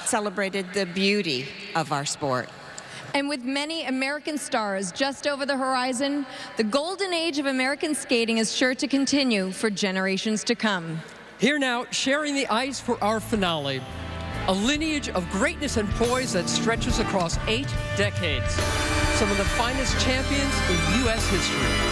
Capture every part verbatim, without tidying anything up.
celebrated the beauty of our sport. And with many American stars just over the horizon, the golden age of American skating is sure to continue for generations to come. Here now, sharing the ice for our finale, a lineage of greatness and poise that stretches across eight decades. Some of the finest champions in U S history.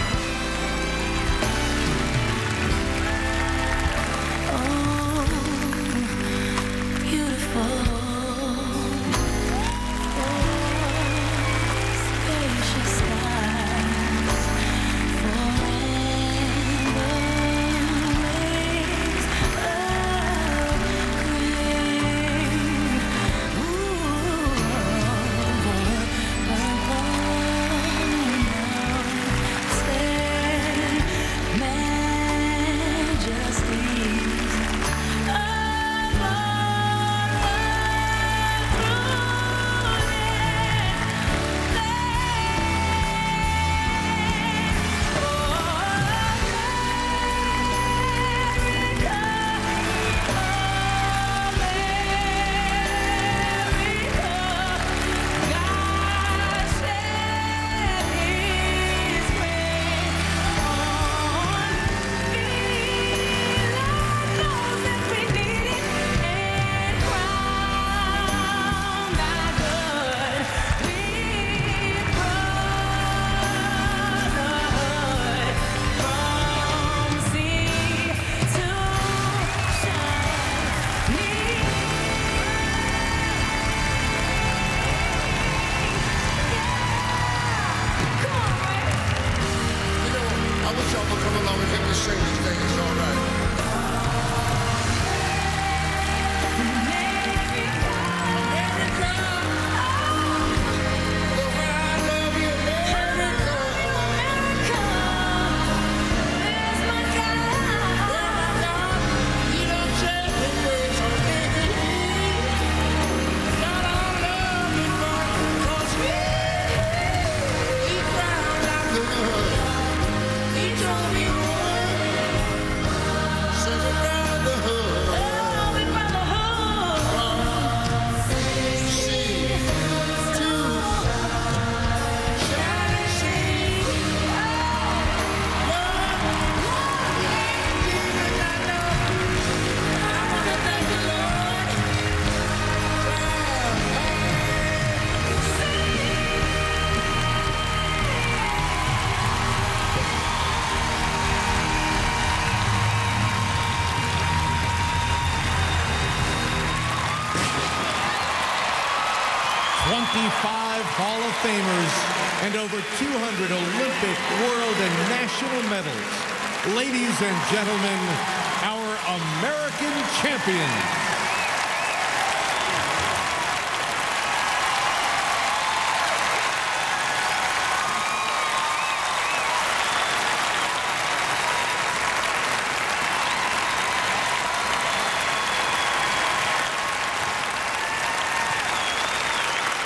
twenty-five Hall of Famers and over two hundred Olympic, world, and national medals. Ladies and gentlemen, our American champions.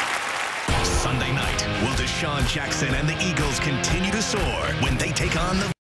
Sunday night, will Deshaun Jackson and the Eagles continue to soar when they take on the